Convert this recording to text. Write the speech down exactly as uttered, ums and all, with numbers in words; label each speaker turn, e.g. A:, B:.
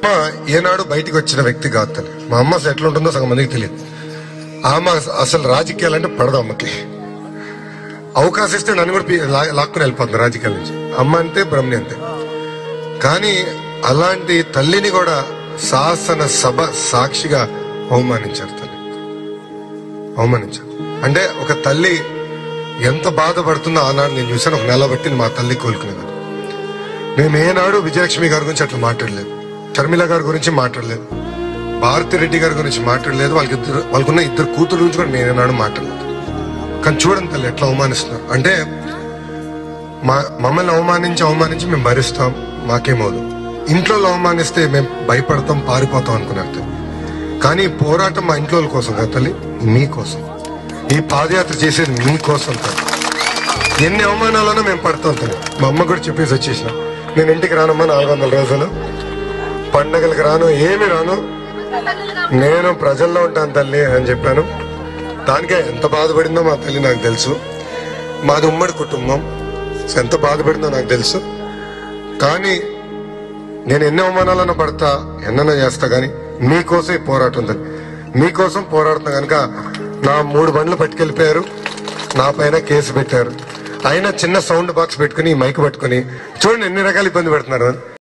A: అమ్మ ఏనాడు బయటికి వచ్చిన వ్యక్తి కాదు తల్లి. మా అమ్మ అసలు ఎట్లా ఉంటుందో సగం మందికి తెలియదు. ఆమె అసలు రాజకీయాలంటే పడదు అమ్మకి. అవకాశం ఇస్తే నన్ను కూడా లా- లాక్కుని వెళ్ళిపోతుంది రాజకీయాల నుంచి. అమ్మ అంతే, బ్రహ్మణి అంతే. కానీ అలాంటి తల్లిని కూడా శాసన సభ సాక్షిగా అవమానించారు తల్లి, అవమానించారు. అంటే ఒక తల్లి ఎంత బాధపడుతుందో ఆనాడు నేను చూశాను. ఒక నెల బట్టి మా తల్లి కోలుకునేదాన్ని. మేము ఏనాడు విజయలక్ష్మి గారి గురించి అట్లా మాట్లాడలేదు, షర్మిల గారి గురించి మాట్లాడలేదు, భారతి రెడ్డి గారి గురించి మాట్లాడలేదు. వాళ్ళకి ఇద్దరు వాళ్ళకున్న ఇద్దరు కూతురు గురించి కూడా నేను ఏనాడు మాట్లాడలేదు. కానీ చూడండి తల్లి ఎట్లా అవమానిస్తున్నారు. అంటే మా మమ్మల్ని అవమానించి అవమానించి మేము భరిస్తాం, మాకేమోదు. ఇంట్లో అవమానిస్తే మేము భయపడతాం, పారిపోతాం అనుకున్నారు తల్లి. కానీ ఈ పోరాటం మా ఇంట్లో వాళ్ళ కోసం కాదు తల్లి, మీకోసం. ఈ పాదయాత్ర చేసేది మీకోసం తల్లి. ఎన్ని అవమానాలన్నా మేము పడతాం తల్లి. మా అమ్మ కూడా చెప్పేసి వచ్చేసిన, నేను ఇంటికి రానమ్మా నాలుగు వందల రోజులు, పండగలకు రాను, ఏమి రాను, నేను ప్రజల్లో ఉంటాను తల్లి అని చెప్పాను. దానికే ఎంత బాధపడిందో మా తల్లి నాకు తెలుసు. మాది ఉమ్మడి కుటుంబం, ఎంత బాధపడిందో నాకు తెలుసు. కానీ నేను ఎన్ని అవమానాలన్నా పడతా, ఎన్నైనా చేస్తా, కానీ మీకోసం ఈ పోరాటం ఉంది. మీకోసం పోరాడుతున్నా కనుక నా మూడు బండ్లు పట్టుకెళ్ళిపోయారు, నా పైన కేసు పెట్టారు. అయినా చిన్న సౌండ్ బాక్స్ పెట్టుకుని మైక్ పట్టుకుని చూడండి ఎన్ని రకాల ఇబ్బంది పెడుతున్నారు.